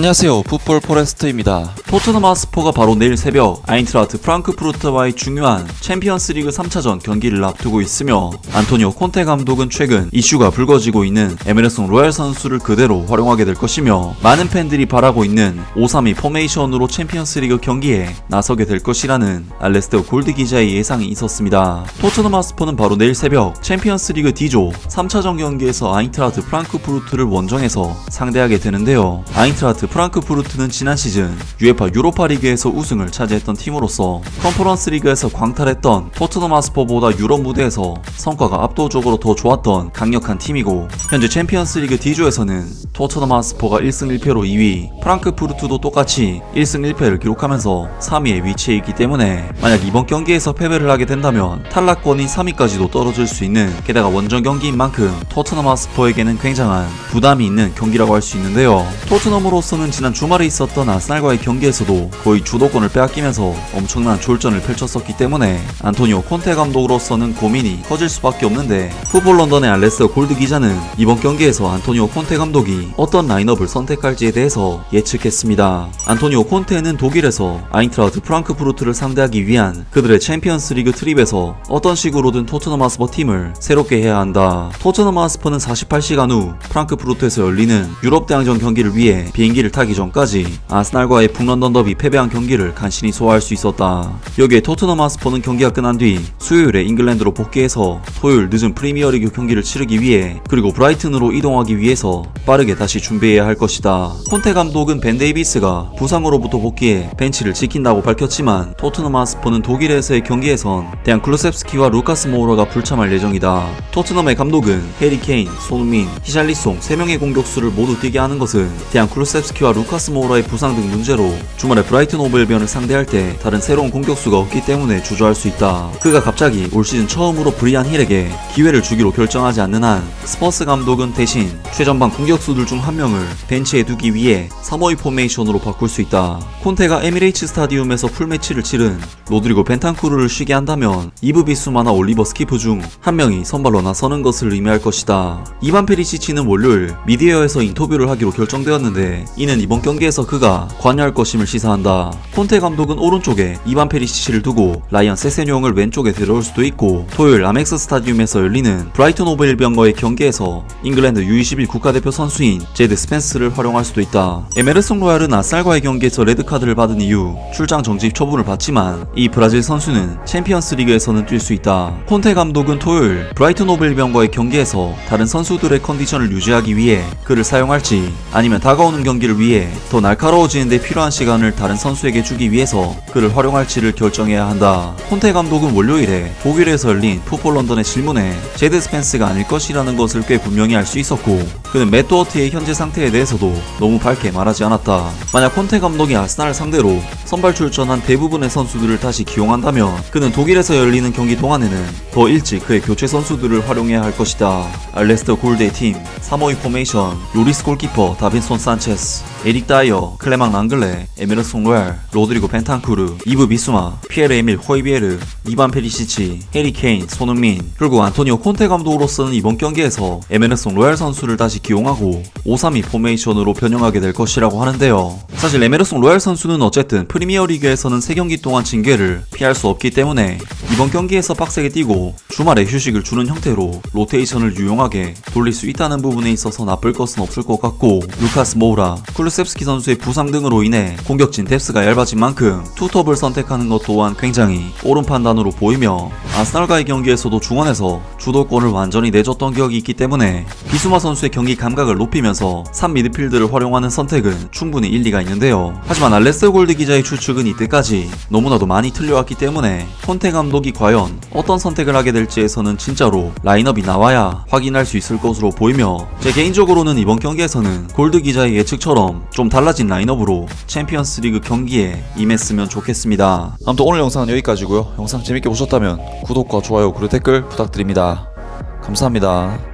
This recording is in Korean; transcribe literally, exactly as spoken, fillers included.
안녕하세요, 풋볼 포레스트입니다. 토트넘 하스퍼가 바로 내일 새벽 아인트라흐트 프랑크푸르트와의 중요한 챔피언스리그 삼 차전 경기를 앞두고 있으며, 안토니오 콘테 감독은 최근 이슈가 불거지고 있는 에메르송 로얄 선수를 그대로 활용하게 될 것이며, 많은 팬들이 바라고 있는 오 삼 이 포메이션으로 챔피언스리그 경기에 나서게 될 것이라는 알레스테어 골드 기자의 예상이 있었습니다. 토트넘 하스퍼는 바로 내일 새벽 챔피언스리그 D조 삼 차전 경기에서 아인트라흐트 프랑크푸르트를 원정에서 상대하게 되는데요. 아인트라흐트 프랑크푸르트는 지난 시즌 유에파 유로파 리그에서 우승을 차지했던 팀으로서 컨퍼런스 리그에서 광탈했던 토트넘 하스퍼보다 유럽 무대에서 성과가 압도적으로 더 좋았던 강력한 팀이고, 현재 챔피언스 리그 D조에서는 토트넘 하스퍼가 일 승 일 패로 이 위, 프랑크푸르트도 똑같이 일 승 일 패를 기록하면서 삼 위에 위치해 있기 때문에, 만약 이번 경기에서 패배를 하게 된다면 탈락권인 삼 위까지도 떨어질 수 있는, 게다가 원정 경기인 만큼 토트넘 하스퍼에게는 굉장한 부담이 있는 경기라고 할 수 있는데요. 토트넘으로서는 지난 주말에 있었던 아스날과의 경기에서도 거의 주도권을 빼앗기면서 엄청난 졸전을 펼쳤었기 때문에 안토니오 콘테 감독으로서는 고민이 커질 수밖에 없는데, 풋볼 런던의 알레스테어 골드 기자는 이번 경기에서 안토니오 콘테 감독이 어떤 라인업을 선택할지에 대해서 예측했습니다. 안토니오 콘테는 독일에서 아인트라흐트 프랑크푸르트를 상대하기 위한 그들의 챔피언스 리그 트립에서 어떤 식으로든 토트넘 하스퍼 팀을 새롭게 해야 한다. 토트넘 하스퍼는 사십팔 시간 후 프랑크푸르트에서 열리는 유럽 대항전 경기를 위해 비행기를 타기 전까지 아스날과의 북런던 더비 패배한 경기를 간신히 소화할 수 있었다. 여기에 토트넘 하스퍼는 경기가 끝난 뒤 수요일에 잉글랜드로 복귀해서 토요일 늦은 프리미어리그 경기를 치르기 위해, 그리고 브라이튼으로 이동하기 위해서 빠르게 다시 준비해야 할 것이다. 콘테 감독은 벤 데이비스가 부상으로부터 복귀해 벤치를 지킨다고 밝혔지만, 토트넘 하스퍼는 독일에서의 경기에선 대안 클루셉스키와 루카스 모우라가 불참할 예정이다. 토트넘의 감독은 해리 케인, 손흥민, 히샬리송 세 명의 공격수를 모두 뛰게 하는 것은 대안 클루셉스키와 루카스 모우라의 부상 등 문제로 주말에 브라이튼 오브 앨비언을 상대할 때 다른 새로운 공격수가 없기 때문에 주저할 수 있다. 그가 갑자기 올 시즌 처음으로 브리안 힐에게 기회를 주기로 결정하지 않는 한, 스퍼스 감독은 대신 최전방 공격수들 중 한 명을 벤치에 두기 위해 삼 오 이 포메이션으로 바꿀 수 있다. 콘테가 에미레이츠 스타디움에서 풀매치를 치른 로드리고 벤탄쿠르를 쉬게 한다면 이브 비수마나 올리버 스키프 중 한 명이 선발로 나서는 것을 의미할 것이다. 이반 페리시치는 월요일 미디어에서 인터뷰를 하기로 결정되었는데, 이는 이번 경기에서 그가 관여할 것임을 시사한다. 콘테 감독은 오른쪽에 이반 페리시치를 두고 라이언 세세뇽을 왼쪽에 데려올 수도 있고, 토요일 아멕스 스타디움에서 열리는 브라이튼 오브 앨비언과의 경기에서 잉글랜드 유 이십일 국가대표 선수인 제드 스펜스를 활용할 수도 있다. 에메르송 로얄은 아스날과의 경기에서 레드카드를 받은 이후 출장 정지 처분을 받지만, 이 브라질 선수는 챔피언스 리그에서는 뛸 수 있다. 콘테 감독은 토요일 브라이튼 오브 앨비언과의 경기에서 다른 선수들의 컨디션을 유지하기 위해 그를 사용할지, 아니면 다가오는 경기를 위해 더 날카로워지는 데 필요한 시간을 다른 선수에게 주기 위해서 그를 활용할지를 결정해야 한다. 콘테 감독은 월요일에 독일에서 열린 풋볼 런던의 질문에 제드 스펜스가 아닐 것이라는 것을 꽤 분명히 알 수 있었고, 그는 맷 도어티의 현재 상태에 대해서도 너무 밝게 말하지 않았다. 만약 콘테 감독이 아스날을 상대로 선발 출전한 대부분의 선수들을 다시 기용한다면, 그는 독일에서 열리는 경기 동안에는 더 일찍 그의 교체 선수들을 활용해야 할 것이다. 알레스테어 골드의 팀 삼 오 이 포메이션: 요리스 골키퍼 다빈손 산체스, 에릭 다이어, 클레망 랑글레, 에메르송 로얄, 로드리고 벤탄쿠르, 이브 비수마, 피에르 에밀 호이비에르, 이반 페리시치, 해리 케인, 손흥민. 그리고 안토니오 콘테 감독으로서는 이번 경기에서 에메르송 로얄 선수를 다시 기용하고 오 삼 이 포메이션으로 변형하게 될 것이라고 하는데요. 사실 에메르송 로얄 선수는 어쨌든 프리미어리그에서는 세 경기 동안 징계를 피할 수 없기 때문에 이번 경기에서 빡세게 뛰고 주말에 휴식을 주는 형태로 로테이션을 유용하게 돌릴 수 있다는 부분에 있어서 나쁠 것은 없을 것 같고, 루카스 모우라, 클루셉스키 선수의 부상 등으로 인해 공격진 뎁스가 얇아진 만큼 투톱을 선택하는 것 또한 굉장히 옳은 판단으로 보이며, 아스날과의 경기에서도 중원에서 주도권을 완전히 내줬던 기억이 있기 때문에 비수마 선수의 경기 감각을 높이면서 삼 미드필드를 활용하는 선택은 충분히 일리가 있는데요. 하지만 알레스테어 골드 기자의 추측은 이때까지 너무나도 많이 틀려왔기 때문에 콘테 감독이 과연 어떤 선택을 하게 될지에서는 진짜로 라인업이 나와야 확인할 수 있을 것으로 보이며, 제 개인적으로는 이번 경기에서는 골드 기자의 예측처럼 좀 달라진 라인업으로 챔피언스 리그 경기에 임했으면 좋겠습니다. 아무튼 오늘 영상은 여기까지고요. 영상 재밌게 보셨다면 구독과 좋아요 그리고 댓글 부탁드립니다. 감사합니다.